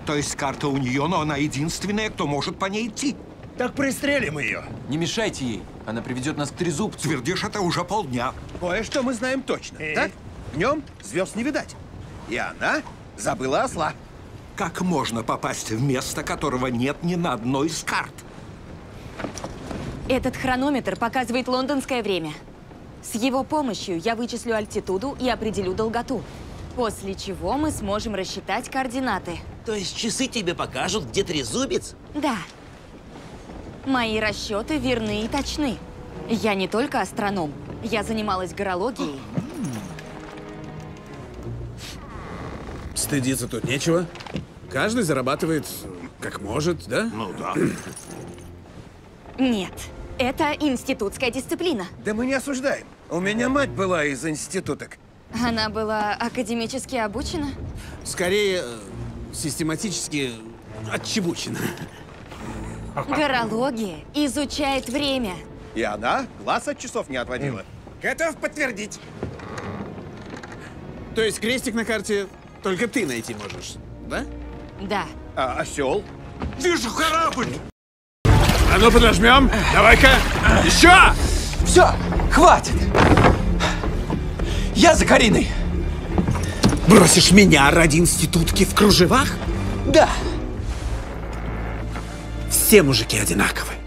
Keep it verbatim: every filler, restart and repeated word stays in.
То есть карта у нее, но она единственная, кто может по ней идти. Так пристрелим ее. Не мешайте ей. Она приведет нас к трезубцу. Твердишь это уже полдня. Кое-что мы знаем точно, И? так? Днем звезд не видать. И она забыла осла. Как можно попасть в место, которого нет ни на одной из карт? Этот хронометр показывает лондонское время. С его помощью я вычислю альтитуду и определю долготу. После чего мы сможем рассчитать координаты. То есть часы тебе покажут, где трезубец? Да. Мои расчеты верны и точны. Я не только астроном. Я занималась горологией. Стыдиться тут нечего. Каждый зарабатывает как может, да? Ну да. Нет, это институтская дисциплина. Да мы не осуждаем. У меня мать была из институток. Она была академически обучена? Скорее, э, систематически отчебучено. Горология изучает время. И она глаз от часов не отводила. Готов подтвердить. То есть крестик на карте только ты найти можешь, да? Да. А осел? Вижу корабль! А ну подожмем. Давай-ка. Еще! Все, хватит! Я за Кариной! Бросишь меня ради институтки в кружевах? Да! Все мужики одинаковы.